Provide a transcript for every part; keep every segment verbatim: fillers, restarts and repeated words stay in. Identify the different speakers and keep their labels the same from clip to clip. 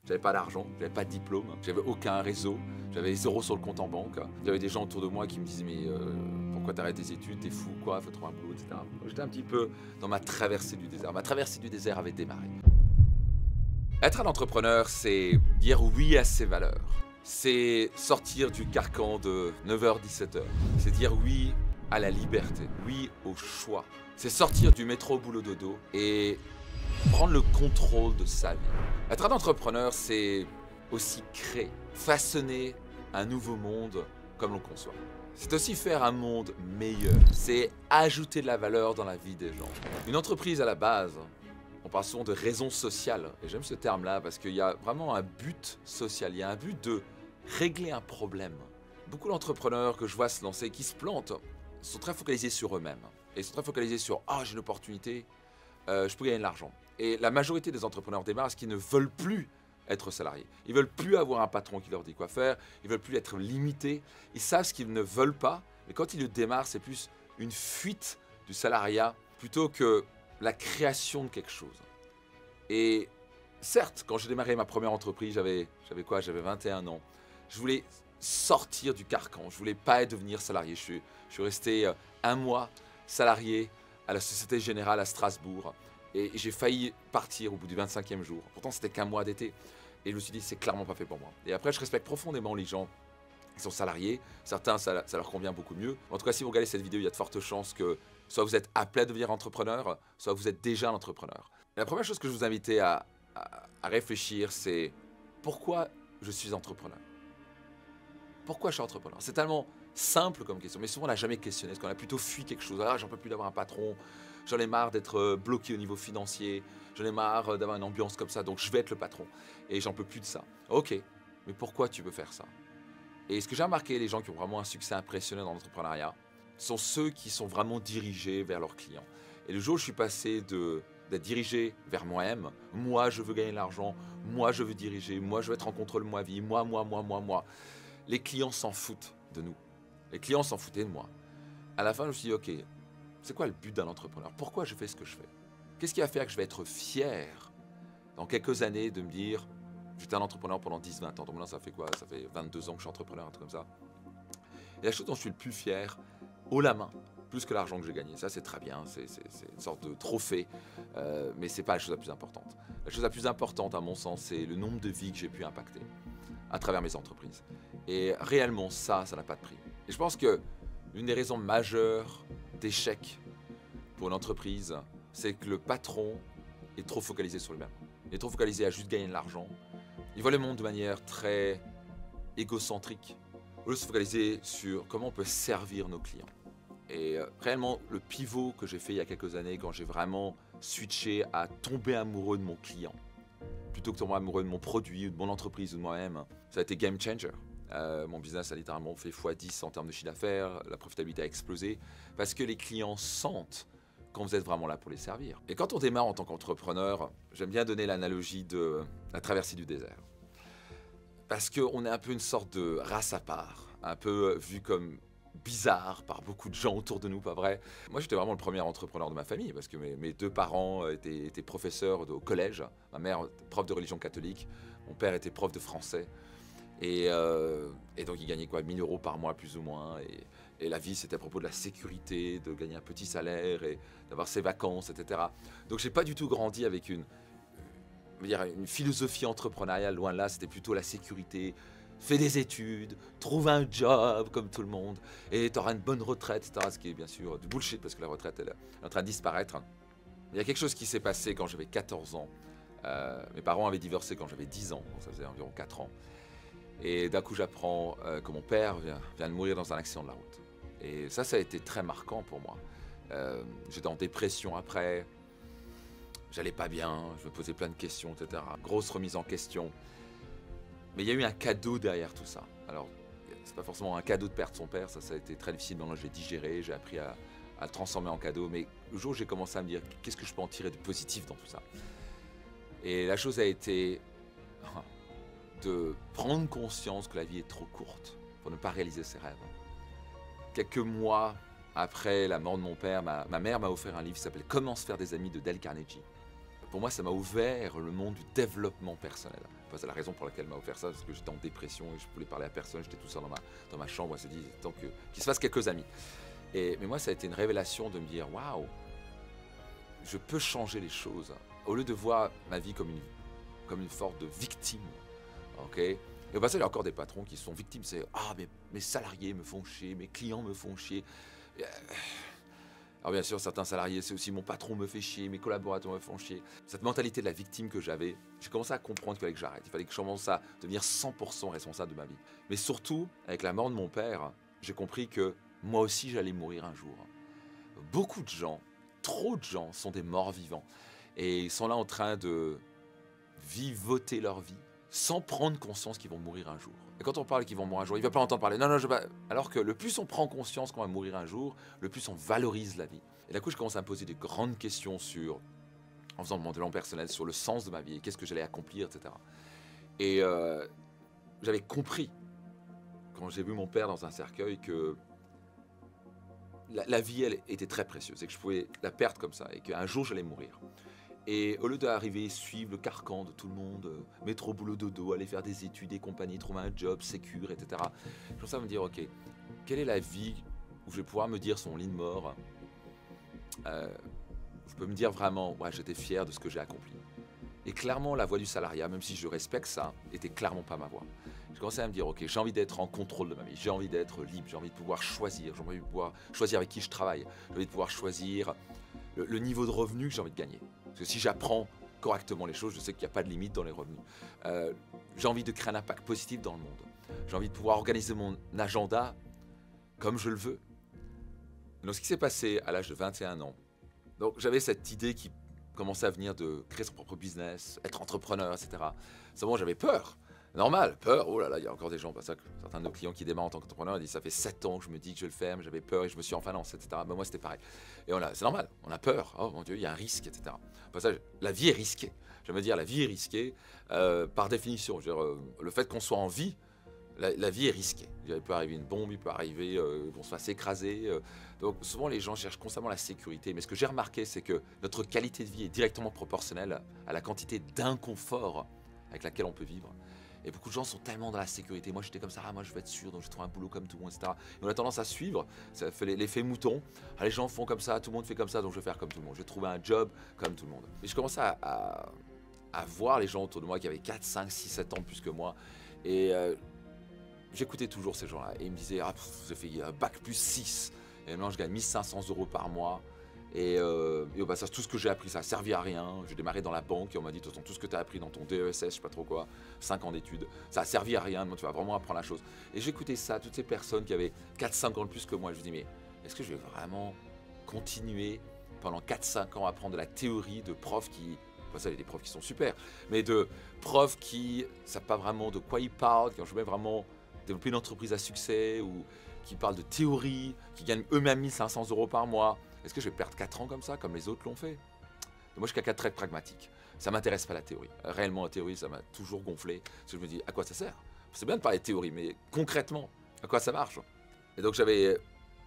Speaker 1: J'avais pas d'argent, j'avais pas de diplôme, j'avais aucun réseau, j'avais zéro sur le compte en banque. J'avais des gens autour de moi qui me disaient mais euh, pourquoi t'arrêtes tes études, t'es fou quoi, faut trouver un boulot, et cetera. J'étais un petit peu dans ma traversée du désert. Ma traversée du désert avait démarré. Être un entrepreneur, c'est dire oui à ses valeurs. C'est sortir du carcan de neuf heures dix-sept heures. C'est dire oui à la liberté, oui au choix. C'est sortir du métro boulot dodo et prendre le contrôle de sa vie. Être un entrepreneur, c'est aussi créer, façonner un nouveau monde comme l'on conçoit. C'est aussi faire un monde meilleur. C'est ajouter de la valeur dans la vie des gens. Une entreprise à la base, on parle souvent de raison sociale. Et j'aime ce terme-là parce qu'il y a vraiment un but social. Il y a un but de régler un problème. Beaucoup d'entrepreneurs que je vois se lancer, qui se plantent, sont très focalisés sur eux-mêmes. Et sont très focalisés sur « Ah, oh, j'ai une opportunité, euh, je peux gagner de l'argent ». Et la majorité des entrepreneurs démarrent parce qu'ils ne veulent plus être salariés. Ils veulent plus avoir un patron qui leur dit quoi faire. Ils veulent plus être limités. Ils savent ce qu'ils ne veulent pas. Mais quand ils le démarrent, c'est plus une fuite du salariat plutôt que la création de quelque chose. Et certes, quand j'ai démarré ma première entreprise, j'avais j'avais quoi? J'avais vingt et un ans. Je voulais sortir du carcan. Je voulais pas devenir salarié. Je suis, je suis resté un mois salarié à la Société Générale à Strasbourg. Et j'ai failli partir au bout du vingt-cinquième jour. Pourtant, c'était qu'un mois d'été. Et je me suis dit, c'est clairement pas fait pour moi. Et après, je respecte profondément les gens qui sont salariés. Certains, ça, ça leur convient beaucoup mieux. En tout cas, si vous regardez cette vidéo, il y a de fortes chances que soit vous êtes appelé à devenir entrepreneur, soit vous êtes déjà un entrepreneur. Et la première chose que je vous invite à, à, à réfléchir, c'est pourquoi je suis entrepreneur? Pourquoi je suis entrepreneur? C'est tellement simple comme question, mais souvent on n'a jamais questionné, parce qu'on a plutôt fui quelque chose. Ah, j'en peux plus d'avoir un patron, j'en ai marre d'être bloqué au niveau financier, j'en ai marre d'avoir une ambiance comme ça, donc je vais être le patron. Et j'en peux plus de ça. Ok, mais pourquoi tu veux faire ça? Et ce que j'ai remarqué, les gens qui ont vraiment un succès impressionnant dans l'entrepreneuriat, sont ceux qui sont vraiment dirigés vers leurs clients. Et le jour où je suis passé de d'être dirigé vers moi-même, moi je veux gagner de l'argent, moi je veux diriger, moi je veux être en contrôle de ma vie, moi, moi, moi, moi, moi. Les clients s'en foutent de nous. Les clients s'en foutaient de moi. À la fin, je me suis dit, ok, c'est quoi le but d'un entrepreneur? Pourquoi je fais ce que je fais? Qu'est-ce qui va faire que je vais être fier dans quelques années de me dire, j'étais un entrepreneur pendant dix vingt ans, donc maintenant ça fait quoi? Ça fait vingt-deux ans que je suis entrepreneur, un truc comme ça. Et la chose dont je suis le plus fier, haut la main, plus que l'argent que j'ai gagné, ça c'est très bien, c'est une sorte de trophée, euh, mais c'est pas la chose la plus importante. La chose la plus importante à mon sens, c'est le nombre de vies que j'ai pu impacter à travers mes entreprises. Et réellement ça, ça n'a pas de prix. Et je pense que l'une des raisons majeures d'échec pour une entreprise, c'est que le patron est trop focalisé sur lui-même. Il est trop focalisé à juste gagner de l'argent. Il voit le monde de manière très égocentrique. Au lieu de se focaliser sur comment on peut servir nos clients. Et euh, réellement, le pivot que j'ai fait il y a quelques années, quand j'ai vraiment switché à tomber amoureux de mon client, plutôt que tomber amoureux de mon produit ou de mon entreprise ou de moi-même, ça a été game changer. Euh, mon business a littéralement fait fois dix en termes de chiffre d'affaires, la profitabilité a explosé, parce que les clients sentent quand vous êtes vraiment là pour les servir. Et quand on démarre en tant qu'entrepreneur, j'aime bien donner l'analogie de la traversée du désert. Parce qu'on est un peu une sorte de race à part, un peu vu comme bizarre par beaucoup de gens autour de nous, pas vrai? Moi, j'étais vraiment le premier entrepreneur de ma famille, parce que mes, mes deux parents étaient, étaient professeurs de, au collège. Ma mère, prof de religion catholique, mon père était prof de français. Et, euh, et donc, il gagnait quoi, mille euros par mois, plus ou moins. Et, et la vie, c'était à propos de la sécurité, de gagner un petit salaire et d'avoir ses vacances, et cetera. Donc, j'ai pas du tout grandi avec une, dire, une philosophie entrepreneuriale. Loin de là, c'était plutôt la sécurité. Fais des études, trouve un job comme tout le monde, et tu auras une bonne retraite, et cetera. Ce qui est bien sûr du bullshit, parce que la retraite, elle est en train de disparaître. Il y a quelque chose qui s'est passé quand j'avais quatorze ans. Euh, mes parents avaient divorcé quand j'avais dix ans, donc ça faisait environ quatre ans. Et d'un coup, j'apprends euh, que mon père vient, vient de mourir dans un accident de la route. Et ça, ça a été très marquant pour moi. Euh, J'étais en dépression après, j'allais pas bien, je me posais plein de questions, et cetera. Grosse remise en question. Mais il y a eu un cadeau derrière tout ça. Alors, c'est pas forcément un cadeau de perdre son père, ça, ça a été très difficile. Maintenant, j'ai digéré, j'ai appris à, à le transformer en cadeau. Mais le jour où j'ai commencé à me dire, qu'est-ce que je peux en tirer de positif dans tout ça? Et la chose a été de prendre conscience que la vie est trop courte pour ne pas réaliser ses rêves. Quelques mois après la mort de mon père, ma, ma mère m'a offert un livre qui s'appelle « Comment se faire des amis » de Dale Carnegie. Pour moi, ça m'a ouvert le monde du développement personnel. Enfin, c'est la raison pour laquelle m'a offert ça, parce que j'étais en dépression et je voulais parler à personne, j'étais tout seul dans ma, dans ma chambre, on s'est dit, tant que, qu'il se fasse quelques amis. Et, mais moi, ça a été une révélation de me dire, waouh, je peux changer les choses. Au lieu de voir ma vie comme une, comme une sorte de victime, ok. Et au passage, il y a encore des patrons qui sont victimes, c'est, ah, mais mes salariés me font chier, mes clients me font chier. Et, euh, Alors bien sûr, certains salariés, c'est aussi mon patron me fait chier, mes collaborateurs me font chier. Cette mentalité de la victime que j'avais, j'ai commencé à comprendre qu'il fallait que j'arrête. Il fallait que je commence à devenir cent pour cent responsable de ma vie. Mais surtout, avec la mort de mon père, j'ai compris que moi aussi j'allais mourir un jour. Beaucoup de gens, trop de gens, sont des morts vivants. Et ils sont là en train de vivoter leur vie sans prendre conscience qu'ils vont mourir un jour. Et quand on parle qu'ils vont mourir un jour, il ne va pas entendre parler. Non, non, je vais pas. Alors que le plus on prend conscience qu'on va mourir un jour, le plus on valorise la vie. Et d'un coup, je commence à me poser des grandes questions sur, en faisant mon développement personnel, sur le sens de ma vie, qu'est-ce que j'allais accomplir, et cetera. Et euh, j'avais compris, quand j'ai vu mon père dans un cercueil, que la, la vie, elle était très précieuse et que je pouvais la perdre comme ça et qu'un jour, j'allais mourir. Et au lieu d'arriver, suivre le carcan de tout le monde, euh, métro, boulot, dodo, aller faire des études et compagnie, trouver un job, sécure, et cetera. Je commençais à me dire, ok, quelle est la vie où je vais pouvoir me dire son lit de mort, euh, je peux me dire vraiment, ouais, j'étais fier de ce que j'ai accompli. Et clairement, la voie du salariat, même si je respecte ça, était clairement pas ma voie. Je commençais à me dire, ok, j'ai envie d'être en contrôle de ma vie, j'ai envie d'être libre, j'ai envie de pouvoir choisir, j'ai envie de pouvoir choisir avec qui je travaille, j'ai envie de pouvoir choisir le, le niveau de revenu que j'ai envie de gagner. Parce que si j'apprends correctement les choses, je sais qu'il n'y a pas de limite dans les revenus. Euh, j'ai envie de créer un impact positif dans le monde. J'ai envie de pouvoir organiser mon agenda comme je le veux. Donc ce qui s'est passé à l'âge de vingt et un ans, donc j'avais cette idée qui commençait à venir de créer son propre business, être entrepreneur, et cetera. Seulement j'avais peur. Normal, peur, oh là là, il y a encore des gens, pas ça, que certains de nos clients qui démarrent en tant qu'entrepreneur, ils disent ça fait sept ans que je me dis que je vais le faire, mais j'avais peur et je me suis en finance, et cetera. Ben moi c'était pareil. Et voilà, c'est normal, on a peur, oh mon Dieu, il y a un risque, et cetera. Pas ça, la vie est risquée. Je veux dire, la vie est risquée euh, par définition. Je veux dire, euh, le fait qu'on soit en vie, la, la vie est risquée. Il peut arriver une bombe, il peut arriver, euh, ils vont se faire s'écraser. Euh, donc souvent les gens cherchent constamment la sécurité. Mais ce que j'ai remarqué, c'est que notre qualité de vie est directement proportionnelle à la quantité d'inconfort avec laquelle on peut vivre. Et beaucoup de gens sont tellement dans la sécurité. Moi, j'étais comme ça, ah, moi, je vais être sûr, donc je trouve un boulot comme tout le monde, et cetera. Et on a tendance à suivre, ça fait l'effet mouton. Ah, les gens font comme ça, tout le monde fait comme ça, donc je vais faire comme tout le monde. Je vais trouver un job comme tout le monde. Et je commençais à, à, à voir les gens autour de moi qui avaient quatre, cinq, six, sept ans plus que moi. Et euh, j'écoutais toujours ces gens-là. Et ils me disaient, ah, j'ai fait un bac plus six. Et maintenant, je gagne mille cinq cents euros par mois. Et, euh, et au passage, tout ce que j'ai appris, ça n'a servi à rien. J'ai démarré dans la banque et on m'a dit, de toute façon, tout ce que tu as appris dans ton D E S S, je sais pas trop quoi, cinq ans d'études, ça a servi à rien. Tu vas vraiment apprendre la chose. Et j'écoutais ça, toutes ces personnes qui avaient quatre cinq ans de plus que moi. Je me dis, mais est-ce que je vais vraiment continuer pendant quatre cinq ans à apprendre de la théorie de profs qui... Enfin, ça, il y a des profs qui sont super, mais de profs qui ne savent pas vraiment de quoi ils parlent, qui ont jamais vraiment développé une entreprise à succès ou qui parlent de théorie, qui gagnent eux-mêmes mille cinq cents euros par mois. Est-ce que je vais perdre quatre ans comme ça, comme les autres l'ont fait? Moi, je suis quelqu'un de très pragmatique. Ça ne m'intéresse pas la théorie. Réellement, la théorie, ça m'a toujours gonflé. Parce que je me dis, à quoi ça sert? C'est bien de parler de théorie, mais concrètement, à quoi ça marche? Et donc, j'avais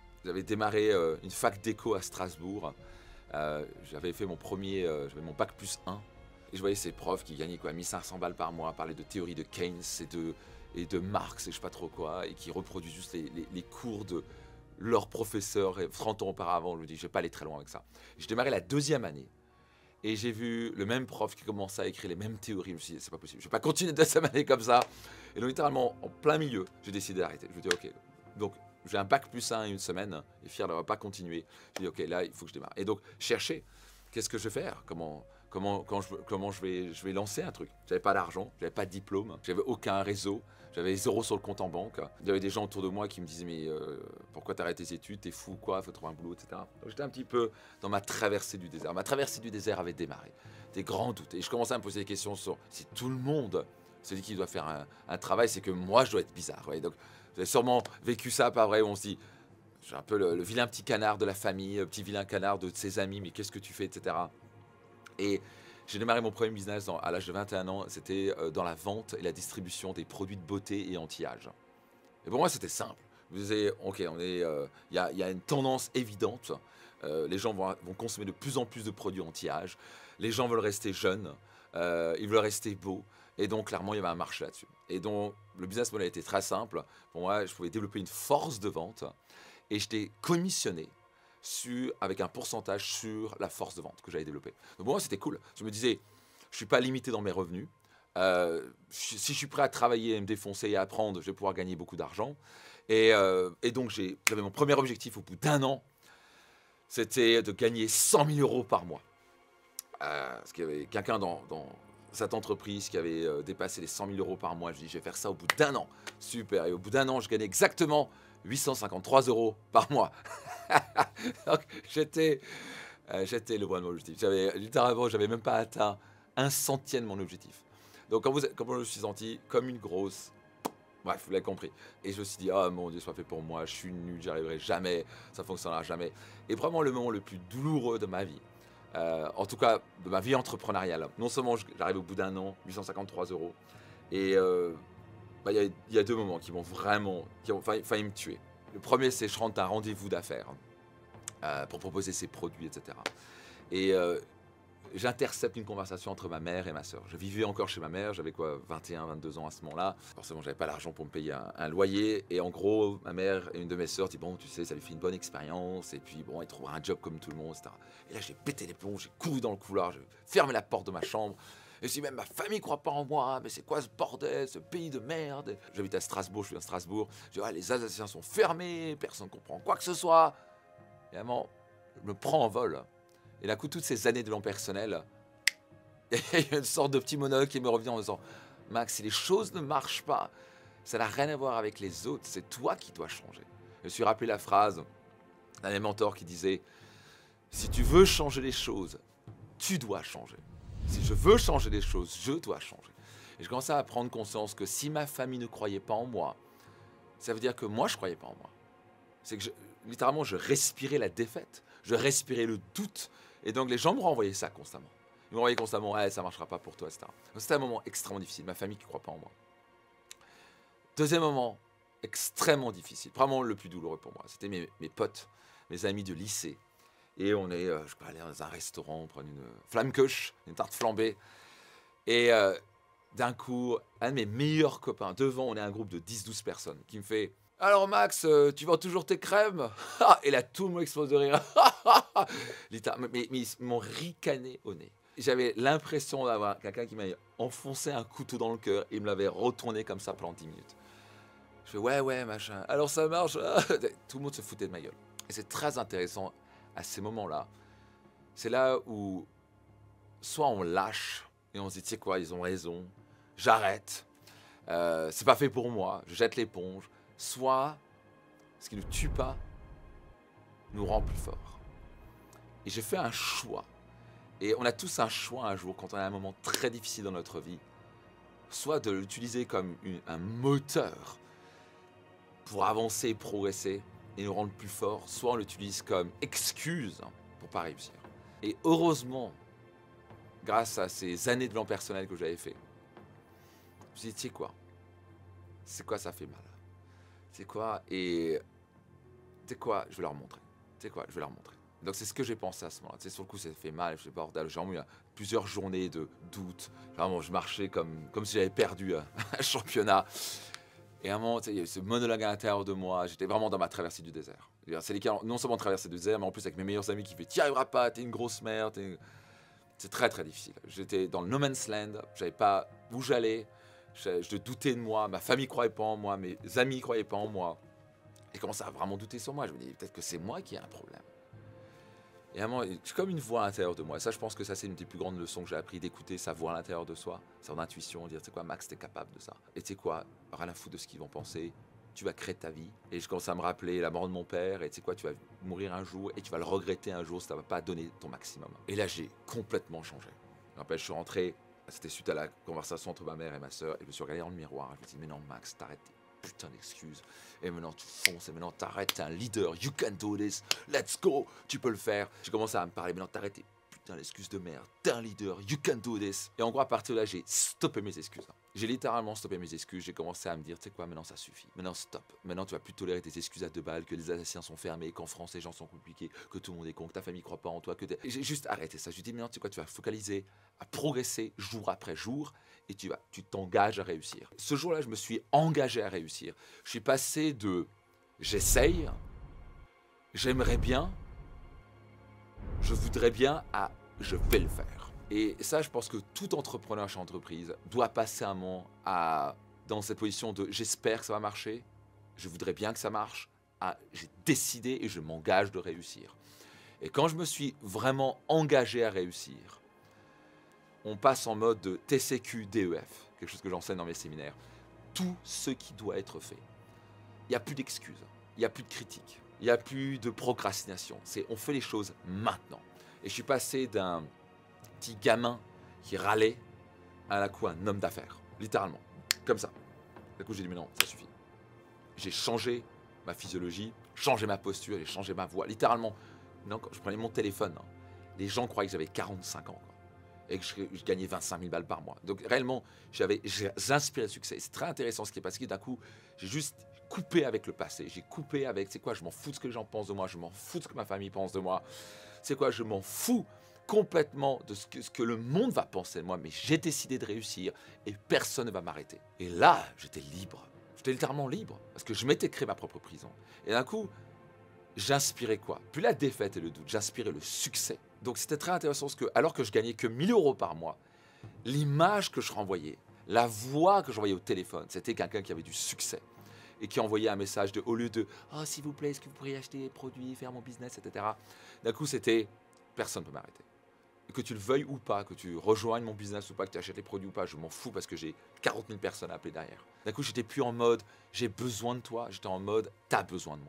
Speaker 1: démarré euh, une fac d'éco à Strasbourg. Euh, j'avais fait mon premier, euh, j'avais mon bac plus un. Et je voyais ces profs qui gagnaient quoi, mille cinq cents balles par mois, parler de théorie de Keynes et de, et de Marx et je sais pas trop quoi, et qui reproduisent juste les, les, les cours de leur professeur trente ans auparavant. Je me dis, je vais pas aller très loin avec ça. J'ai démarré la deuxième année et j'ai vu le même prof qui commençait à écrire les mêmes théories. Je me suis dit, c'est pas possible, je vais pas continuer de deuxième année comme ça. Et donc littéralement, en plein milieu, j'ai décidé d'arrêter. Je me dis, ok, donc j'ai un bac plus un et une semaine, et fier d'avoir pas continué. Je me dis, ok, là, il faut que je démarre. Et donc, chercher, qu'est-ce que je vais faire? Comment, comment, quand je, comment je, vais, je vais lancer un truc? J'avais pas d'argent, j'avais pas de diplôme, j'avais aucun réseau. J'avais zéro sur le compte en banque. Il y avait des gens autour de moi qui me disaient, mais euh, pourquoi t'arrêtes tes études? T'es fou, quoi? Faut trouver un boulot, et cetera. Donc j'étais un petit peu dans ma traversée du désert. Ma traversée du désert avait démarré. Des grands doutes. Et je commençais à me poser des questions sur si tout le monde se dit qu'il doit faire un, un travail, c'est que moi, je dois être bizarre. Ouais. Donc vous avez sûrement vécu ça, pas vrai, où on se dit, j'ai un peu le, le vilain petit canard de la famille, le petit vilain canard de ses amis, mais qu'est-ce que tu fais, et cetera. Et j'ai démarré mon premier business dans, à l'âge de vingt et un ans, c'était euh, dans la vente et la distribution des produits de beauté et anti-âge. Et pour moi, c'était simple. Vous disiez, ok, il euh, y, a, y a une tendance évidente, euh, les gens vont, vont consommer de plus en plus de produits anti-âge, Les gens veulent rester jeunes, euh, ils veulent rester beaux. Et donc, clairement, il y avait un marché là-dessus. Et donc, le business model était très simple. Pour moi, je pouvais développer une force de vente et j'étais commissionné sur, avec un pourcentage sur la force de vente que j'avais développée. Donc, pour moi, c'était cool. Je me disais, je ne suis pas limité dans mes revenus. Euh, si je suis prêt à travailler, à me défoncer et à apprendre, je vais pouvoir gagner beaucoup d'argent. Et, euh, et donc, j'avais mon premier objectif au bout d'un an, c'était de gagner cent mille euros par mois. Euh, parce qu'il y avait quelqu'un dans, dans cette entreprise qui avait euh, dépassé les cent mille euros par mois. Je dis, je vais faire ça au bout d'un an. Super. Et au bout d'un an, je gagnais exactement huit cent cinquante-trois euros par mois. Donc, j'étais euh, j'étais le bon objectif. J'avais, littéralement, je n'avais même pas atteint un centième de mon objectif. Donc, quand, vous, quand je me suis senti comme une grosse... Bref, vous l'avez compris. Et je me suis dit, oh mon Dieu, c'est pas fait pour moi, je suis nul, j'y arriverai jamais, ça fonctionnera jamais. Et vraiment, le moment le plus douloureux de ma vie, euh, en tout cas de ma vie entrepreneuriale, non seulement j'arrive au bout d'un an, huit cent cinquante-trois euros, et euh, bah, y, y a deux moments qui m'ont vraiment, qui ont failli, failli me tuer. Le premier, c'est je rentre à un rendez-vous d'affaires euh, pour proposer ses produits, et cetera. Et euh, j'intercepte une conversation entre ma mère et ma sœur. Je vivais encore chez ma mère, j'avais quoi, vingt et un, vingt-deux ans à ce moment-là. Forcément, j'avais pas l'argent pour me payer un, un loyer. Et en gros, ma mère et une de mes sœurs disent, bon, tu sais, ça lui fait une bonne expérience. Et puis, bon, elle trouvera un job comme tout le monde, et cetera. Et là, j'ai pété les plombs, j'ai couru dans le couloir, j'ai fermé la porte de ma chambre. Et si même ma famille croit pas en moi, mais c'est quoi ce bordel, ce pays de merde. J'habite à Strasbourg, je suis à Strasbourg. Je dis, ah, les Alsaciens sont fermés, personne ne comprend quoi que ce soit. Et vraiment, je me prends en vol. Et là, coup, toutes ces années de l'an personnel, il y a une sorte de petit monologue qui me revient en disant « Max, si les choses ne marchent pas, ça n'a rien à voir avec les autres, c'est toi qui dois changer. » Je me suis rappelé la phrase d'un de mes mentors qui disait « Si tu veux changer les choses, tu dois changer. Si je veux changer les choses, je dois changer. » Et je commençais à prendre conscience que si ma famille ne croyait pas en moi, ça veut dire que moi, je ne croyais pas en moi. C'est que, je, littéralement, je respirais la défaite, je respirais le doute. Et donc, les gens me renvoyaient ça constamment. Ils m'envoyaient constamment, hey, ça ne marchera pas pour toi, et cetera. C'était un moment extrêmement difficile, ma famille qui ne croit pas en moi. Deuxième moment, extrêmement difficile, vraiment le plus douloureux pour moi, c'était mes, mes potes, mes amis de lycée. Et on est, euh, je peux aller dans un restaurant, prendre une flammekuche, une tarte flambée. Et euh, d'un coup, un de mes meilleurs copains, devant, on est un groupe de dix douze personnes, qui me fait « Alors Max, euh, tu vends toujours tes crèmes ?» Et là, tout le monde explose de rire. mais, mais, mais ils m'ont ricané au nez. J'avais l'impression d'avoir quelqu'un qui m'avait enfoncé un couteau dans le cœur et me l'avait retourné comme ça pendant dix minutes. Je fais ouais, ouais, machin. Alors ça marche. Tout le monde se foutait de ma gueule. Et c'est très intéressant à ces moments-là. C'est là où soit on lâche et on se dit, tu sais quoi, ils ont raison, j'arrête. Euh, c'est pas fait pour moi, je jette l'éponge. Soit ce qui ne tue pas nous rend plus forts. Et j'ai fait un choix. Et on a tous un choix un jour, quand on a un moment très difficile dans notre vie, soit de l'utiliser comme une, un moteur pour avancer et progresser et nous rendre plus forts, soit on l'utilise comme excuse pour ne pas réussir. Et heureusement, grâce à ces années de l'an personnel que j'avais fait, je me suis dit, tu sais quoi, c'est quoi ça fait mal, c'est quoi, et tu sais quoi, je vais leur montrer, tu sais quoi, je vais leur montrer. Donc c'est ce que j'ai pensé à ce moment-là. Tu sais, sur le coup, ça fait mal. Je fais bordel. J'ai eu plusieurs journées de doute. Vraiment, je marchais comme, comme si j'avais perdu un, un championnat. Et à un moment, tu sais, il y a eu ce monologue à l'intérieur de moi. J'étais vraiment dans ma traversée du désert. C'est l'équivalent, non seulement traversée du désert, mais en plus avec mes meilleurs amis qui me disent « T'y arriveras pas, t'es une grosse merde. » C'est très, très difficile. J'étais dans le no man's land. Je savais pas où j'allais. Je, je doutais de moi. Ma famille croyait pas en moi. Mes amis croyaient pas en moi. Et commençaient à vraiment douter sur moi. Je me dis, peut-être que c'est moi qui ai un problème. Et vraiment, c'est comme une voix à l'intérieur de moi. Et ça, je pense que ça, c'est une des plus grandes leçons que j'ai appris, d'écouter sa voix à l'intérieur de soi, son intuition, dire, tu sais quoi, Max, t'es capable de ça. Et tu sais quoi, rien à foutre de ce qu'ils vont penser, tu vas créer ta vie. Et je commence à me rappeler la mort de mon père, et tu sais quoi, tu vas mourir un jour, et tu vas le regretter un jour si tu vas pas donné ton maximum. Et là, j'ai complètement changé. Je me rappelle, je suis rentré, c'était suite à la conversation entre ma mère et ma sœur, et je me suis regardé dans le miroir, et je me suis dit, mais non, Max, t'arrêtes. Putain d'excuses. Et maintenant tu fonces, et maintenant t'arrêtes, t'es un leader, you can do this, let's go, tu peux le faire. J'ai commencé à me parler, maintenant t'arrêtes tes putain, l'excuse de merde, t'es un leader, you can do this. Et en gros, à partir de là, j'ai stoppé mes excuses. J'ai littéralement stoppé mes excuses. J'ai commencé à me dire, tu sais quoi, maintenant ça suffit. Maintenant stop. Maintenant tu vas plus tolérer tes excuses à deux balles, que les Alsaciens sont fermés, qu'en France les gens sont compliqués, que tout le monde est con, que ta famille croit pas en toi. Que j'ai juste arrêté ça. Je dis, maintenant tu sais quoi, tu vas focaliser à progresser jour après jour et tu vas, tu t'engages à réussir. Ce jour-là, je me suis engagé à réussir. Je suis passé de j'essaye, j'aimerais bien, je voudrais bien à je vais le faire. Et ça, je pense que tout entrepreneur chez entreprise doit passer un moment à, dans cette position de j'espère que ça va marcher, je voudrais bien que ça marche, à j'ai décidé et je m'engage de réussir. Et quand je me suis vraiment engagé à réussir, on passe en mode de T C Q D E F, quelque chose que j'enseigne dans mes séminaires. Tout ce qui doit être fait. Il n'y a plus d'excuses, il n'y a plus de critiques, il n'y a plus de procrastination. C'est on fait les choses maintenant. Et je suis passé d'un petit gamin qui râlait à la coup un homme d'affaires, littéralement, comme ça. Du coup, j'ai dit mais non, ça suffit. J'ai changé ma physiologie, changé ma posture, j'ai changé ma voix, littéralement. Non, quand je prenais mon téléphone, hein, les gens croyaient que j'avais quarante-cinq ans quoi, et que je, je gagnais vingt-cinq mille balles par mois. Donc réellement, j'avais, j'inspirais le succès. C'est très intéressant ce qui est passé. D'un coup, j'ai juste coupé avec le passé. J'ai coupé avec, c'est quoi, je m'en fous de ce que les gens pensent de moi, je m'en fous de ce que ma famille pense de moi. C'est quoi, je m'en fous complètement de ce que, ce que le monde va penser de moi, mais j'ai décidé de réussir et personne ne va m'arrêter. Et là, j'étais libre. J'étais littéralement libre parce que je m'étais créé ma propre prison. Et d'un coup, j'inspirais quoi? Plus la défaite et le doute, j'inspirais le succès. Donc c'était très intéressant parce que, alors que je gagnais que mille euros par mois, l'image que je renvoyais, la voix que j'envoyais au téléphone, c'était quelqu'un qui avait du succès et qui envoyait un message de, au lieu de « Oh, s'il vous plaît, est-ce que vous pourriez acheter des produits, faire mon business, et cetera » D'un coup, c'était « Personne ne peut m'arrêter. » Que tu le veuilles ou pas, que tu rejoignes mon business ou pas, que tu achètes les produits ou pas, je m'en fous parce que j'ai quarante mille personnes à appeler derrière. D'un coup, j'étais plus en mode « J'ai besoin de toi », j'étais en mode « T'as besoin de moi. »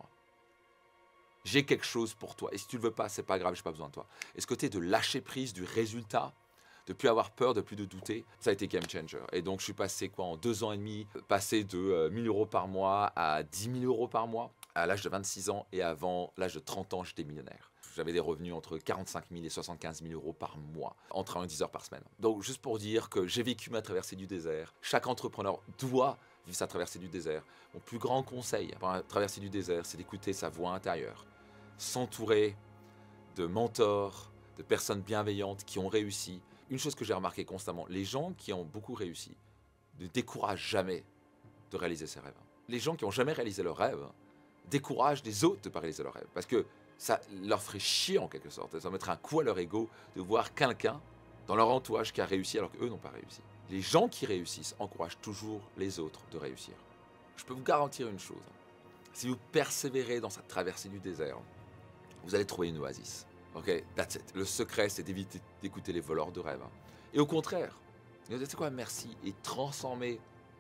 Speaker 1: J'ai quelque chose pour toi. Et si tu le veux pas, c'est pas grave, j'ai pas besoin de toi. Et ce côté de lâcher prise du résultat, de plus avoir peur, de plus de douter, ça a été game changer. Et donc, je suis passé quoi en deux ans et demi, passé de euh, mille euros par mois à dix mille euros par mois à l'âge de vingt-six ans. Et avant l'âge de trente ans, j'étais millionnaire. J'avais des revenus entre quarante-cinq mille et soixante-quinze mille euros par mois, en travaillant dix heures par semaine. Donc, juste pour dire que j'ai vécu ma traversée du désert. Chaque entrepreneur doit vivre sa traversée du désert. Mon plus grand conseil pour la traversée du désert, c'est d'écouter sa voix intérieure. S'entourer de mentors, de personnes bienveillantes qui ont réussi. Une chose que j'ai remarqué constamment, les gens qui ont beaucoup réussi ne découragent jamais de réaliser ses rêves. Les gens qui n'ont jamais réalisé leurs rêves découragent les autres de ne pas réaliser leurs rêves. Parce que ça leur ferait chier en quelque sorte. Ça mettrait un coup à leur ego de voir quelqu'un dans leur entourage qui a réussi alors qu'eux n'ont pas réussi. Les gens qui réussissent encouragent toujours les autres de réussir. Je peux vous garantir une chose. Si vous persévérez dans cette traversée du désert, vous allez trouver une oasis. Ok, that's it. Le secret, c'est d'éviter d'écouter les voleurs de rêves. Et au contraire, c'est quoi, merci, et transformer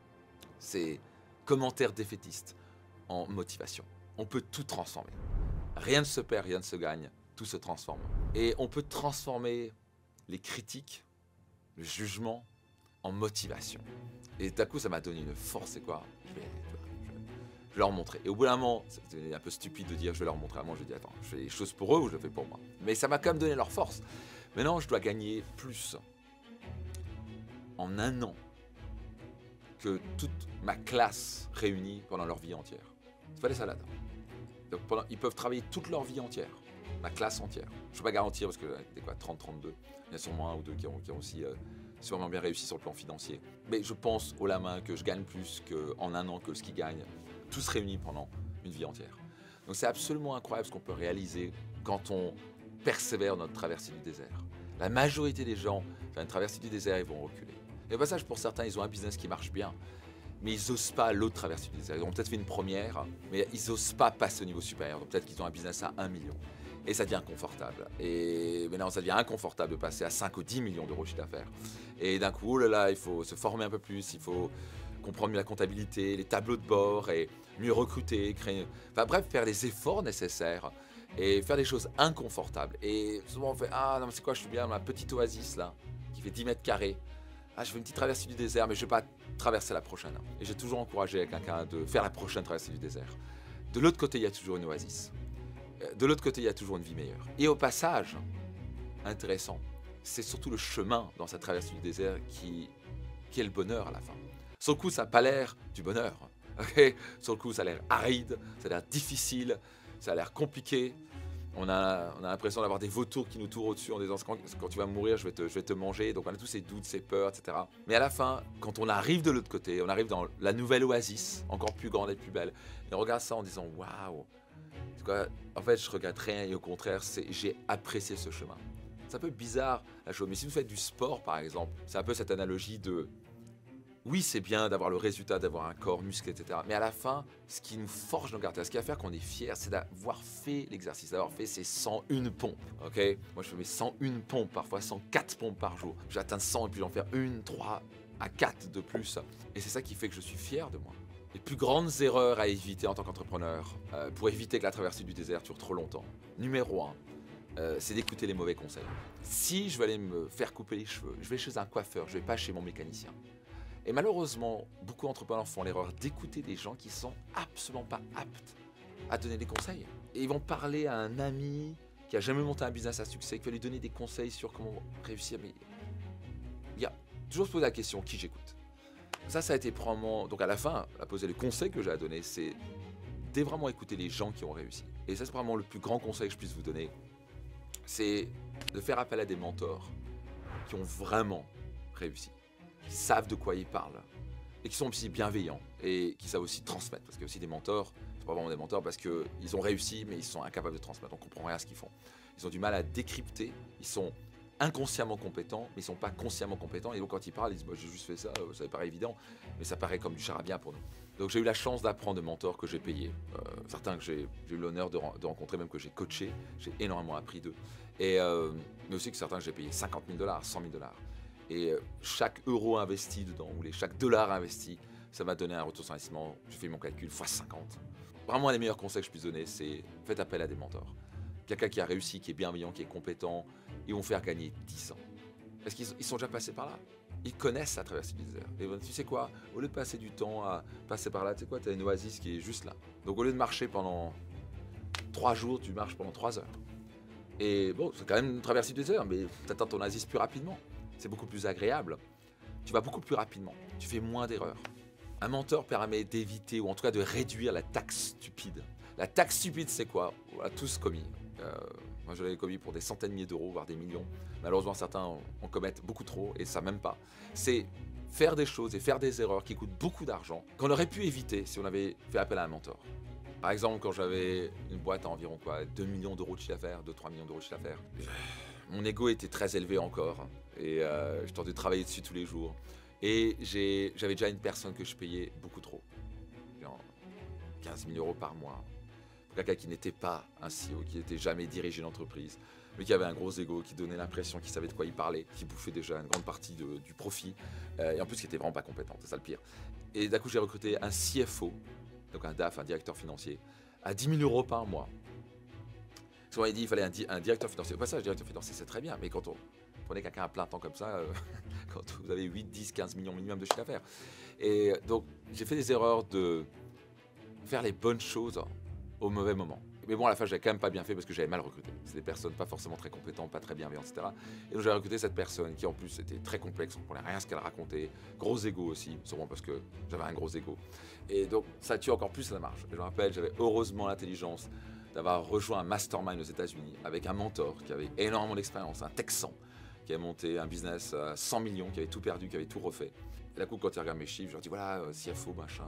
Speaker 1: ces commentaires défaitistes en motivation. On peut tout transformer. Rien ne se perd, rien ne se gagne, tout se transforme. Et on peut transformer les critiques, le jugement, en motivation. Et d'un coup, ça m'a donné une force, c'est quoi, je vais, je vais leur montrer. Et au bout d'un moment, c'est un peu stupide de dire je vais leur montrer. À moi, je dis attends, je fais les choses pour eux ou je le fais pour moi. Mais ça m'a quand même donné leur force. Maintenant, je dois gagner plus en un an que toute ma classe réunie pendant leur vie entière. C'est pas des salades. Donc pendant, ils peuvent travailler toute leur vie entière, ma classe entière. Je ne peux pas garantir parce que c'est quoi, trente trente-deux, il y a sûrement un ou deux qui ont, qui ont aussi euh, sûrement bien réussi sur le plan financier. Mais je pense haut la main que je gagne plus qu'en un an que ce qu'ils gagnent, tous réunis pendant une vie entière. Donc c'est absolument incroyable ce qu'on peut réaliser quand on persévère dans notre traversée du désert. La majorité des gens, faire une traversée du désert, ils vont reculer. Et au passage, pour certains, ils ont un business qui marche bien, mais ils n'osent pas l'autre traversée du désert. Ils ont peut-être fait une première, mais ils n'osent pas passer au niveau supérieur. Donc peut-être qu'ils ont un business à un million. Et ça devient inconfortable. Et maintenant, ça devient inconfortable de passer à cinq ou dix millions d'euros de chiffre d'affaires. Et d'un coup, oh là là, il faut se former un peu plus, il faut comprendre mieux la comptabilité, les tableaux de bord, et mieux recruter, créer... Enfin bref, faire les efforts nécessaires et faire des choses inconfortables. Et souvent, on fait « Ah non, mais c'est quoi, je suis bien dans ma petite oasis, là, qui fait dix mètres carrés. Ah, je fais une petite traversée du désert, mais je ne vais pas traverser la prochaine. » Et j'ai toujours encouragé quelqu'un de faire la prochaine traversée du désert. De l'autre côté, il y a toujours une oasis. De l'autre côté, il y a toujours une vie meilleure. Et au passage, intéressant, c'est surtout le chemin dans cette traversée du désert qui, qui est le bonheur à la fin. Sur le coup, ça n'a pas l'air du bonheur. Okay, sur le coup, ça a l'air aride, ça a l'air difficile, ça a l'air compliqué. On a, on a l'impression d'avoir des vautours qui nous tournent au-dessus en disant quand, quand tu vas mourir, je vais, te, je vais te manger. Donc on a tous ces doutes, ces peurs, et cetera. Mais à la fin, quand on arrive de l'autre côté, on arrive dans la nouvelle oasis, encore plus grande et plus belle. Et on regarde ça en disant waouh. En fait, je regrette rien et au contraire, j'ai apprécié ce chemin. C'est un peu bizarre la chose, mais si vous faites du sport par exemple, c'est un peu cette analogie de oui, c'est bien d'avoir le résultat, d'avoir un corps musclé, et cetera. Mais à la fin, ce qui nous forge nos caractères, ce qui va faire qu'on est fier, c'est d'avoir fait l'exercice, d'avoir fait ces cent une pompes. Ok, moi, je fais mes cent une pompes, parfois cent quatre pompes par jour. J'atteins cent et puis j'en fais une, trois à quatre de plus. Et c'est ça qui fait que je suis fier de moi. Les plus grandes erreurs à éviter en tant qu'entrepreneur, euh, pour éviter que la traversée du désert dure trop longtemps. Numéro un, euh, c'est d'écouter les mauvais conseils. Si je veux aller me faire couper les cheveux, je vais chez un coiffeur, je ne vais pas chez mon mécanicien. Et malheureusement, beaucoup d'entrepreneurs font l'erreur d'écouter des gens qui sont absolument pas aptes à donner des conseils. Et ils vont parler à un ami qui a jamais monté un business à succès, qui va lui donner des conseils sur comment réussir. Mais il y a toujours se poser la question, qui j'écoute? Ça, ça a été probablement... Donc à la fin, à poser les conseils que j'ai à donner, c'est de vraiment écouter les gens qui ont réussi. Et ça, c'est vraiment le plus grand conseil que je puisse vous donner. C'est de faire appel à des mentors qui ont vraiment réussi, qui savent de quoi ils parlent et qui sont aussi bienveillants et qui savent aussi transmettre. Parce qu'il y a aussi des mentors, c'est pas vraiment des mentors parce qu'ils ont réussi mais ils sont incapables de transmettre, on ne comprend rien à ce qu'ils font. Ils ont du mal à décrypter, ils sont inconsciemment compétents mais ils ne sont pas consciemment compétents et donc quand ils parlent, ils disent bah, j'ai juste fait ça, ça paraît évident mais ça paraît comme du charabia pour nous. Donc j'ai eu la chance d'apprendre de mentors que j'ai payés, euh, certains que j'ai eu l'honneur de, de rencontrer, même que j'ai coaché, j'ai énormément appris d'eux. Et euh, mais aussi que certains que j'ai payés cinquante mille dollars, cent mille dollars. Et chaque euro investi dedans, ou les, chaque dollar investi, ça m'a donné un retour sur investissement. J'ai fait mon calcul fois cinquante. Vraiment, un des meilleurs conseils que je puisse donner, c'est faites appel à des mentors. Quelqu'un qui a réussi, qui est bienveillant, qui est compétent, ils vont faire gagner dix ans. Parce qu'ils ils sont déjà passés par là. Ils connaissent la traversée du désert. Et tu sais quoi, au lieu de passer du temps à passer par là, tu sais quoi, tu as une oasis qui est juste là. Donc au lieu de marcher pendant trois jours, tu marches pendant trois heures. Et bon, c'est quand même une traversée du désert, mais tu atteins ton oasis plus rapidement. C'est beaucoup plus agréable. Tu vas beaucoup plus rapidement. Tu fais moins d'erreurs. Un mentor permet d'éviter, ou en tout cas de réduire la taxe stupide. La taxe stupide, c'est quoi? On l'a tous commis. Euh, moi, je l'ai commis pour des centaines de milliers d'euros, voire des millions. Malheureusement, certains en, en commettent beaucoup trop, et ça même pas. C'est faire des choses et faire des erreurs qui coûtent beaucoup d'argent, qu'on aurait pu éviter si on avait fait appel à un mentor. Par exemple, quand j'avais une boîte à environ quoi, deux millions d'euros de chiffre d'affaires, deux à trois millions d'euros de chiffre d'affaires, mon ego était très élevé encore. Et euh, je tentais de travailler dessus tous les jours. Et j'avais déjà une personne que je payais beaucoup trop. Genre quinze mille euros par mois. Pour quelqu'un qui n'était pas un C E O, qui n'était jamais dirigé une entreprise, mais qui avait un gros ego, qui donnait l'impression qu'il savait de quoi il parlait, qui bouffait déjà une grande partie de, du profit. Euh, et en plus, qui était vraiment pas compétent, c'est ça le pire. Et d'un coup, j'ai recruté un C F O, donc un D A F, un directeur financier, à dix mille euros par mois. Parce qu'on m'a dit qu'il fallait un, di un directeur financier. Au passage, directeur financier, c'est très bien, mais quand on prenez quelqu'un à plein temps comme ça, euh, quand vous avez huit, dix, quinze millions minimum de chiffre d'affaires. Et donc, j'ai fait des erreurs de faire les bonnes choses au mauvais moment. Mais bon, à la fin, j'avais quand même pas bien fait parce que j'avais mal recruté. C'est des personnes pas forcément très compétentes, pas très bienveillantes, et cetera. Et donc, j'ai recruté cette personne qui, en plus, était très complexe. On ne comprenait rien à ce qu'elle racontait. Gros ego aussi, sûrement parce que j'avais un gros ego. Et donc, ça tue encore plus la marge. Et je me rappelle, j'avais heureusement l'intelligence d'avoir rejoint un mastermind aux États-Unis avec un mentor qui avait énormément d'expérience, un Texan qui avait monté un business à cent millions, qui avait tout perdu, qui avait tout refait. Et d'un coup, quand il regarde mes chiffres, je leur dis voilà, C F O, machin,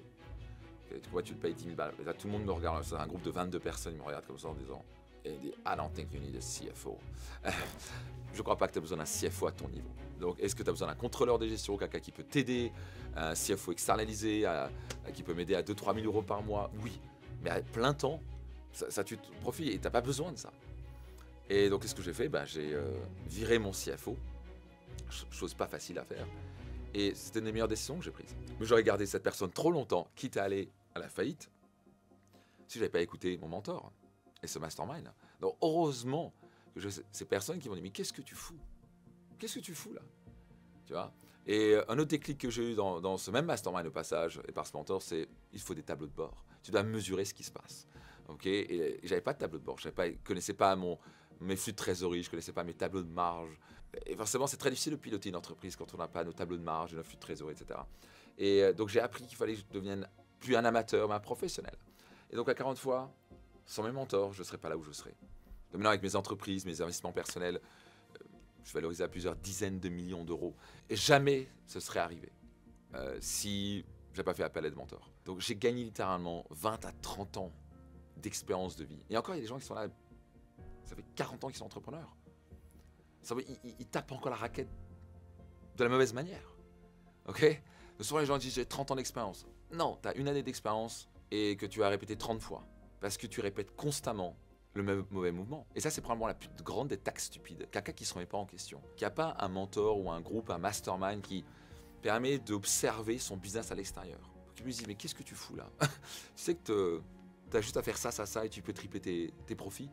Speaker 1: tu vois, tu le payes dix mille balles. Et là, tout le monde me regarde, c'est un groupe de vingt-deux personnes, ils me regardent comme ça en disant et il dit I don't think you need a C F O. Je ne crois pas que tu as besoin d'un C F O à ton niveau. Donc, est-ce que tu as besoin d'un contrôleur de gestion, quelqu'un qui peut t'aider, un C F O externalisé, à, à, qui peut m'aider à deux à trois mille euros par mois? Oui, mais à plein temps, ça, ça tu te profites et tu n'as pas besoin de ça. Et donc, qu'est-ce que j'ai fait? Ben, j'ai euh, viré mon C F O, chose pas facile à faire. Et c'était une des meilleures décisions que j'ai prises. Mais j'aurais gardé cette personne trop longtemps, quitte à aller à la faillite, si je n'avais pas écouté mon mentor et ce mastermind. Donc, heureusement que j'ai ces personnes qui m'ont dit « Mais qu'est-ce que tu fous? Qu'est-ce que tu fous là ?» Tu vois? Et un autre déclic que j'ai eu dans, dans ce même mastermind au passage, et par ce mentor, c'est il faut des tableaux de bord. Tu dois mesurer ce qui se passe. Okay, et j'avais pas de tableau de bord, je ne connaissais pas mon, mes flux de trésorerie, je ne connaissais pas mes tableaux de marge. Et forcément, c'est très difficile de piloter une entreprise quand on n'a pas nos tableaux de marge, nos flux de trésorerie, et cetera. Et euh, donc, j'ai appris qu'il fallait que je devienne plus un amateur, mais un professionnel. Et donc, à quarante fois, sans mes mentors, je ne serais pas là où je serais. Donc maintenant, avec mes entreprises, mes investissements personnels, euh, je valorise à plusieurs dizaines de millions d'euros. Et jamais ce serait arrivé euh, si je n'avais pas fait appel à des mentors. Donc, j'ai gagné littéralement vingt à trente ans d'expérience de vie. Et encore, il y a des gens qui sont là, ça fait quarante ans qu'ils sont entrepreneurs. Ça veut, ils, ils tapent encore la raquette de la mauvaise manière. Ok? Souvent, les gens disent j'ai trente ans d'expérience. Non, tu as une année d'expérience et que tu as répété trente fois. Parce que tu répètes constamment le même mauvais mouvement. Et ça, c'est probablement la plus grande des taxes stupides. Quelqu'un qui ne se remet pas en question. Qui n'a pas un mentor ou un groupe, un mastermind qui permet d'observer son business à l'extérieur. Qui lui dit mais qu'est-ce que tu fous là? Tu sais que tu as juste à faire ça, ça, ça et tu peux tripler tes, tes profits.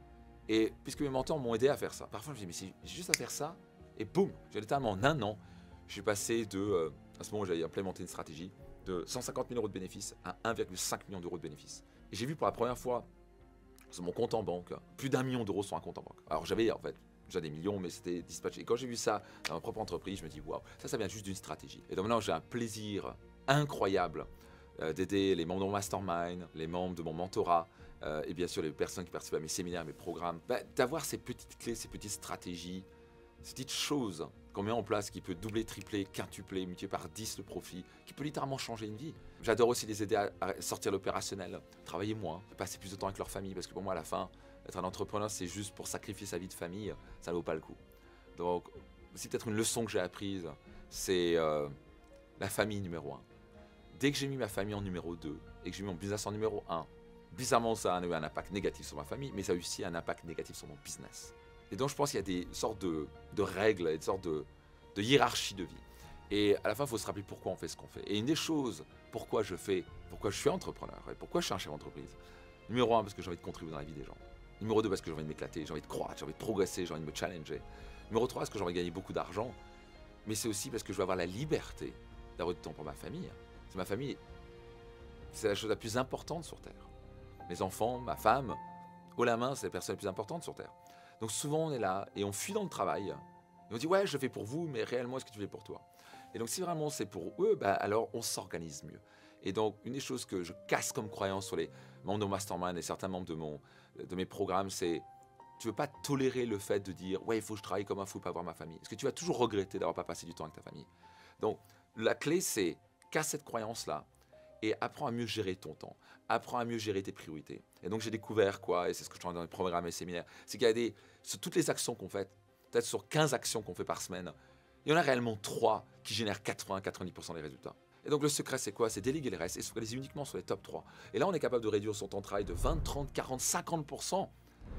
Speaker 1: Et puisque mes mentors m'ont aidé à faire ça, parfois je me dis, mais j'ai juste à faire ça, et boum, j'ai littéralement en un an, je suis passé de, euh, à ce moment où j'avais implémenté une stratégie, de cent cinquante mille euros de bénéfices à un virgule cinq million d'euros de bénéfices. Et j'ai vu pour la première fois, sur mon compte en banque, plus d'un million d'euros sur un compte en banque. Alors j'avais en fait déjà des millions, mais c'était dispatché. Et quand j'ai vu ça dans ma propre entreprise, je me dis, waouh, ça, ça vient juste d'une stratégie. Et donc maintenant, j'ai un plaisir incroyable euh, d'aider les membres de mon mastermind, les membres de mon mentorat, Euh, et bien sûr les personnes qui participent à mes séminaires, mes programmes, bah, d'avoir ces petites clés, ces petites stratégies, ces petites choses qu'on met en place qui peut doubler, tripler, quintupler, multiplier par dix le profit, qui peut littéralement changer une vie. J'adore aussi les aider à, à sortir l'opérationnel, travailler moins, passer plus de temps avec leur famille, parce que pour moi à la fin, être un entrepreneur c'est juste pour sacrifier sa vie de famille, ça ne vaut pas le coup. Donc c'est peut-être une leçon que j'ai apprise, c'est euh, la famille numéro un. Dès que j'ai mis ma famille en numéro deux et que j'ai mis mon business en numéro un, bizarrement, ça a eu un impact négatif sur ma famille, mais ça a aussi un impact négatif sur mon business. Et donc, je pense qu'il y a des sortes de, de règles, des sortes de, de hiérarchie de vie. Et à la fin, il faut se rappeler pourquoi on fait ce qu'on fait. Et une des choses, pourquoi je fais, pourquoi je suis entrepreneur, et pourquoi je suis un chef d'entreprise. Numéro un, parce que j'ai envie de contribuer dans la vie des gens. Numéro deux, parce que j'ai envie de m'éclater, j'ai envie de croître, j'ai envie de progresser, j'ai envie de me challenger. Numéro trois, parce que j'ai envie de gagner beaucoup d'argent. Mais c'est aussi parce que je veux avoir la liberté d'avoir du temps pour ma famille. C'est ma famille, c'est la chose la plus importante sur Terre. Mes enfants, ma femme, haut la main, c'est les personnes les plus importantes sur Terre. Donc souvent on est là et on fuit dans le travail. Et on dit ouais, je fais pour vous, mais réellement est-ce que tu fais pour toi? Et donc si vraiment c'est pour eux, bah, alors on s'organise mieux. Et donc une des choses que je casse comme croyance sur les membres de mon mastermind et certains membres de, mon, de mes programmes, c'est tu ne veux pas tolérer le fait de dire ouais, il faut que je travaille comme un fou pour avoir ma famille. Parce que tu vas toujours regretter d'avoir pas passé du temps avec ta famille. Donc la clé c'est casse cette croyance-là. Et apprends à mieux gérer ton temps, apprends à mieux gérer tes priorités. Et donc j'ai découvert quoi, et c'est ce que je fais dans les programmes et les séminaires, c'est qu'il y a des, sur toutes les actions qu'on fait, peut-être sur quinze actions qu'on fait par semaine, il y en a réellement trois qui génèrent quatre-vingts à quatre-vingt-dix pour cent des résultats. Et donc le secret c'est quoi? C'est déléguer les restes et se focaliser uniquement sur les top trois. Et là on est capable de réduire son temps de travail de vingt, trente, quarante, cinquante pour cent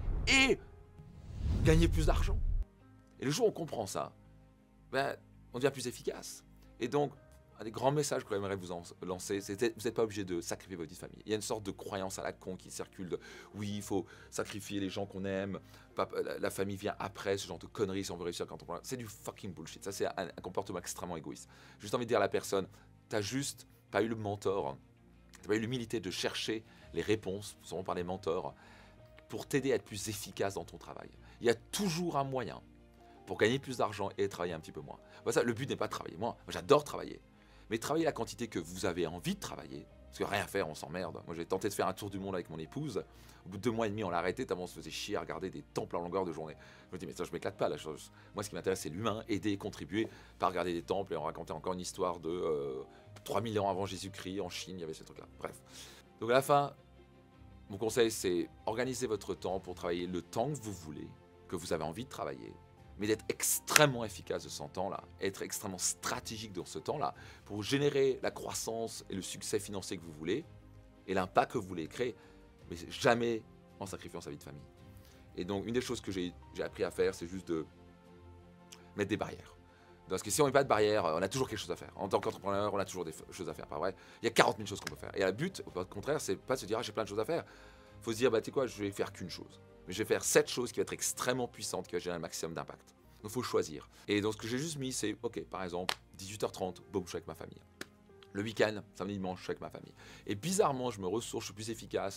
Speaker 1: et gagner plus d'argent. Et le jour où on comprend ça, ben, on devient plus efficace. Et donc, un des grands messages que j'aimerais vous lancer, c'est que vous n'êtes pas obligé de sacrifier votre vie de famille. Il y a une sorte de croyance à la con qui circule de oui, il faut sacrifier les gens qu'on aime, la famille vient après, ce genre de conneries si on veut réussir quand on... C'est du fucking bullshit. Ça, c'est un, un comportement extrêmement égoïste. J'ai juste envie de dire à la personne, tu n'as juste pas eu le mentor, tu n'as pas eu l'humilité de chercher les réponses, souvent par les mentors, pour t'aider à être plus efficace dans ton travail. Il y a toujours un moyen pour gagner plus d'argent et travailler un petit peu moins. Bon, ça, le but n'est pas de travailler moins. Moi, j'adore travailler. Mais travaillez la quantité que vous avez envie de travailler. Parce que rien faire, on s'emmerde. Moi, j'ai tenté de faire un tour du monde avec mon épouse. Au bout de deux mois et demi, on l'a arrêté tellement on se faisait chier à regarder des temples à longueur de journée. Je me dis, mais ça, je m'éclate pas. Là. Je, moi, ce qui m'intéresse, c'est l'humain, aider et contribuer, pas regarder des temples. Et on racontait encore une histoire de euh, trois mille ans avant Jésus-Christ, en Chine, il y avait ce truc-là. Bref. Donc, à la fin, mon conseil, c'est organiser votre temps pour travailler le temps que vous voulez, que vous avez envie de travailler, mais d'être extrêmement efficace de ce temps-là, être extrêmement stratégique dans ce temps-là, pour générer la croissance et le succès financier que vous voulez, et l'impact que vous voulez créer, mais jamais en sacrifiant sa vie de famille. Et donc, une des choses que j'ai appris à faire, c'est juste de mettre des barrières. Parce que si on ne met pas de barrières, on a toujours quelque chose à faire. En tant qu'entrepreneur, on a toujours des choses à faire, pas vrai? Il y a quarante mille choses qu'on peut faire. Et le but, au contraire, c'est pas de se dire, ah, j'ai plein de choses à faire. Il faut se dire, bah, tu sais quoi, je vais faire qu'une chose. Mais je vais faire cette chose qui va être extrêmement puissante, qui va générer un maximum d'impact. Donc, il faut choisir. Et donc, ce que j'ai juste mis, c'est, ok, par exemple, dix-huit heures trente, boum, je suis avec ma famille. Le week-end, samedi, dimanche, je suis avec ma famille. Et bizarrement, je me ressource, je suis plus efficace,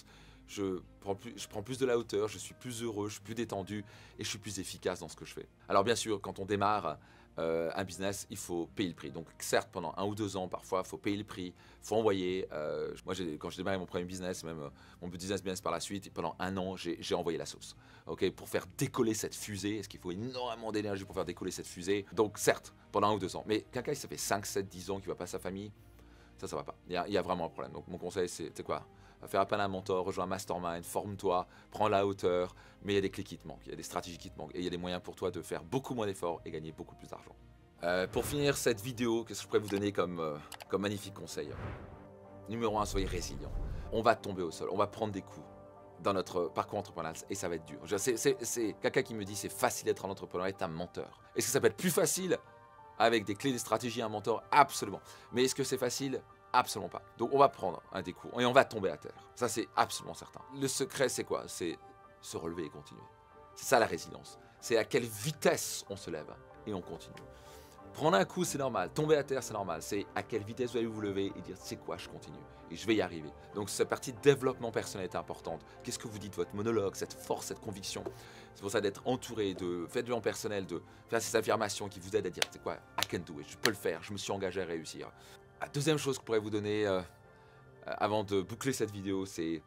Speaker 1: je prends, plus, je prends plus de la hauteur, je suis plus heureux, je suis plus détendu et je suis plus efficace dans ce que je fais. Alors bien sûr, quand on démarre euh, un business, il faut payer le prix. Donc certes, pendant un ou deux ans, parfois, il faut payer le prix, il faut envoyer. Euh, moi, quand j'ai démarré mon premier business, même euh, mon business business par la suite, pendant un an, j'ai envoyé la sauce. Okay, pour faire décoller cette fusée, est-ce qu'il faut énormément d'énergie pour faire décoller cette fusée? Donc certes, pendant un ou deux ans. Mais quelqu'un, ça fait cinq, sept, dix ans qu'il ne voit pas sa famille, ça, ça va pas. Il y, a, il y a vraiment un problème. Donc mon conseil, c'est quoi? Faire appel à un mentor, rejoins un mastermind, forme-toi, prends la hauteur, mais il y a des clés qui te manquent, il y a des stratégies qui te manquent, et il y a des moyens pour toi de faire beaucoup moins d'efforts et gagner beaucoup plus d'argent. Euh, pour finir cette vidéo, qu'est-ce que je pourrais vous donner comme, euh, comme magnifique conseil? Numéro un, soyez résilient. On va tomber au sol, on va prendre des coups dans notre parcours entrepreneurial et ça va être dur. C'est quelqu'un qui me dit c'est facile d'être un entrepreneur, est un menteur. Est-ce que ça peut être plus facile avec des clés, des stratégies, un mentor? Absolument. Mais est-ce que c'est facile? Absolument pas. Donc on va prendre un des coups et on va tomber à terre. Ça c'est absolument certain. Le secret c'est quoi? C'est se relever et continuer. C'est ça la résilience. C'est à quelle vitesse on se lève et on continue. Prendre un coup c'est normal, tomber à terre c'est normal. C'est à quelle vitesse vous allez vous lever et dire c'est quoi, je continue et je vais y arriver. Donc cette partie de développement personnel est importante. Qu'est-ce que vous dites, votre monologue, cette force, cette conviction? C'est pour ça d'être entouré, de faire du développement personnel, de faire ces affirmations qui vous aident à dire c'est quoi, I can do it, je peux le faire, je me suis engagé à réussir. La deuxième chose que je pourrais vous donner euh, avant de boucler cette vidéo, c'est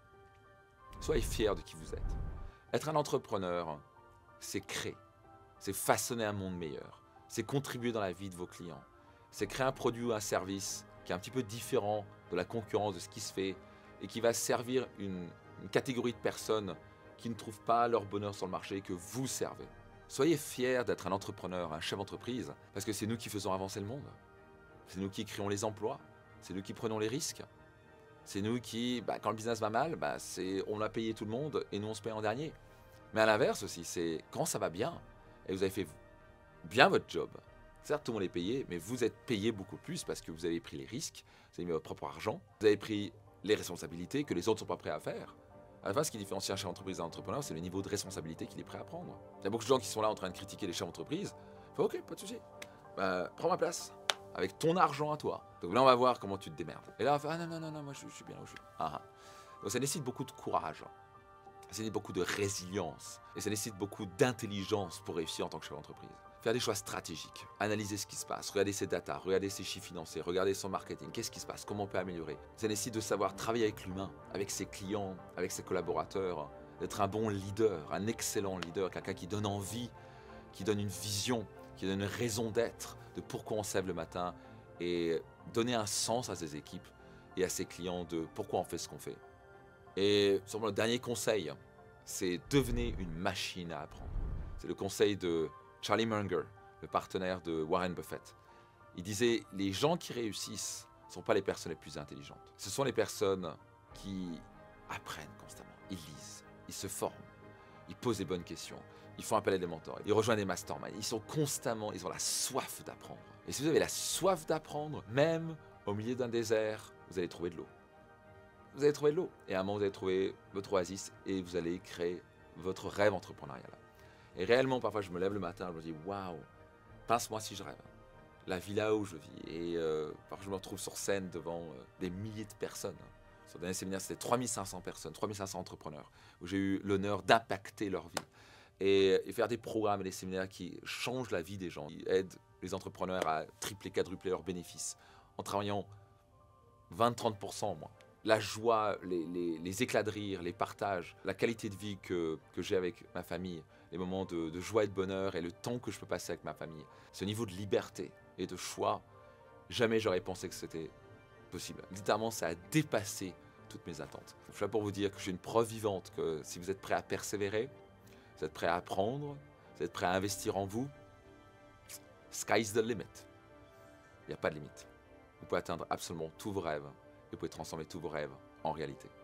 Speaker 1: soyez fiers de qui vous êtes. Être un entrepreneur, c'est créer, c'est façonner un monde meilleur, c'est contribuer dans la vie de vos clients, c'est créer un produit ou un service qui est un petit peu différent de la concurrence, de ce qui se fait, et qui va servir une, une catégorie de personnes qui ne trouvent pas leur bonheur sur le marché et que vous servez. Soyez fiers d'être un entrepreneur, un chef d'entreprise, parce que c'est nous qui faisons avancer le monde. C'est nous qui créons les emplois, c'est nous qui prenons les risques. C'est nous qui, bah, quand le business va mal, bah, on a payé tout le monde et nous on se paye en dernier. Mais à l'inverse aussi, c'est quand ça va bien et vous avez fait bien votre job. Certes, tout le monde est payé, mais vous êtes payé beaucoup plus parce que vous avez pris les risques, vous avez mis votre propre argent, vous avez pris les responsabilités que les autres ne sont pas prêts à faire. À la fin, ce qui différencie un chef d'entreprise d'un entrepreneur, c'est le niveau de responsabilité qu'il est prêt à prendre. Il y a beaucoup de gens qui sont là en train de critiquer les chefs d'entreprise. Il faut, ok, pas de souci, bah, prends ma place. Avec ton argent à toi. Donc là, on va voir comment tu te démerdes. Et là, on va faire, ah non, non, non, non, moi je, je suis bien où je suis. Ah, ah. Donc ça nécessite beaucoup de courage. Ça nécessite beaucoup de résilience. Et ça nécessite beaucoup d'intelligence pour réussir en tant que chef d'entreprise. Faire des choix stratégiques, analyser ce qui se passe, regarder ses datas, regarder ses chiffres financiers, regarder son marketing, qu'est-ce qui se passe, comment on peut améliorer. Ça nécessite de savoir travailler avec l'humain, avec ses clients, avec ses collaborateurs, d'être un bon leader, un excellent leader, quelqu'un qui donne envie, qui donne une vision, qui donne une raison d'être, de pourquoi on se lève le matin et donner un sens à ses équipes et à ses clients de pourquoi on fait ce qu'on fait. Et sûrement le dernier conseil, c'est devenez une machine à apprendre. C'est le conseil de Charlie Munger, le partenaire de Warren Buffett. Il disait, les gens qui réussissent ne sont pas les personnes les plus intelligentes. Ce sont les personnes qui apprennent constamment, ils lisent, ils se forment, ils posent les bonnes questions, ils font appel à des mentors, ils rejoignent des masterminds, ils sont constamment, ils ont la soif d'apprendre. Et si vous avez la soif d'apprendre, même au milieu d'un désert, vous allez trouver de l'eau. Vous allez trouver de l'eau. Et à un moment, vous allez trouver votre oasis et vous allez créer votre rêve entrepreneurial. Et réellement, parfois, je me lève le matin, je me dis, waouh, pince-moi si je rêve. La villa où je vis. Et euh, parfois, je me retrouve sur scène devant euh, des milliers de personnes. Sur le dernier séminaire, c'était trois mille cinq cents personnes, trois mille cinq cents entrepreneurs, où j'ai eu l'honneur d'impacter leur vie. Et, et faire des programmes et des séminaires qui changent la vie des gens, qui aident les entrepreneurs à tripler, quadrupler leurs bénéfices en travaillant vingt à trente pour cent en moins. La joie, les, les, les éclats de rire, les partages, la qualité de vie que, que j'ai avec ma famille, les moments de, de joie et de bonheur et le temps que je peux passer avec ma famille, ce niveau de liberté et de choix, jamais j'aurais pensé que c'était possible. Littéralement, ça a dépassé toutes mes attentes. Je suis là pour vous dire que je suis une preuve vivante que si vous êtes prêt à persévérer, vous êtes prêt à apprendre, vous êtes prêt à investir en vous, sky's the limit. Il n'y a pas de limite. Vous pouvez atteindre absolument tous vos rêves et vous pouvez transformer tous vos rêves en réalité.